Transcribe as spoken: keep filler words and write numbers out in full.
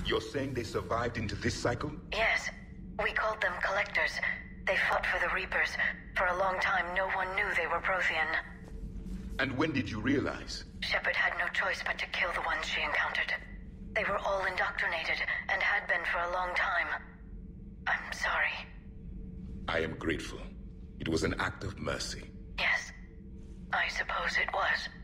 You're saying they survived into this cycle? Yes. We called them Collectors. They fought for the Reapers. For a long time, no one knew they were Prothean. And when did you realize? Shepard had no choice but to kill the ones she encountered. They were all indoctrinated, and had been for a long time. I'm sorry. I am grateful. It was an act of mercy. Yes. I suppose it was.